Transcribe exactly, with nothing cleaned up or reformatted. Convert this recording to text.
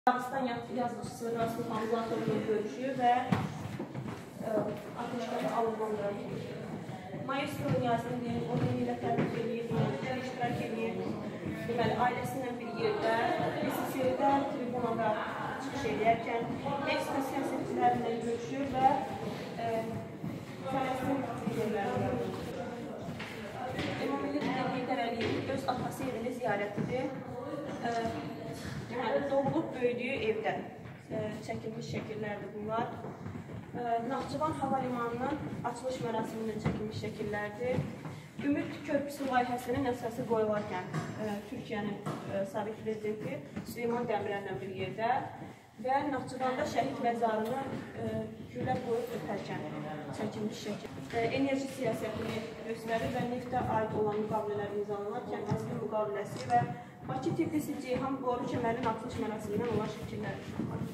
Dağıstan yazıcısı Rasul Hamzatovla görüşü və ateşləri alınmaları. Maestro Niyazin o ilə təbrik edir, iştirak edir. Deməli, ailəsindən bir yerdə, S S R-də tribunada çıxış edərkən Meksika siyasətçilərindən görüşür və Fələstin liderlərindən görüşür. Ümumilik Heydər Əliyev öz atası evini ziyarətidir. Doğulub böyüdüyü evdə çəkilmiş şəkillərdir bunlar. Naxçıvan Hava Limanının açılış mərasimindən çəkilmiş şəkillərdir. Ümid Körpüsü layihəsinin əsası qoyularkən Türkiyənin sabiq prezidenti Süleyman Dəmirəllə bir yerdə və Naxçıvanda şəhid məzarını güllər qoyub ötərkən çəkilmiş şəkil. Enerji siyasətini göstərir və neftə aid olan müqavilələr imzalanarkən əslin müqaviləsi və Bakı-Tbilisi-Ceyhan boru kəmərinin açılış mərasimindən olan şəkillər.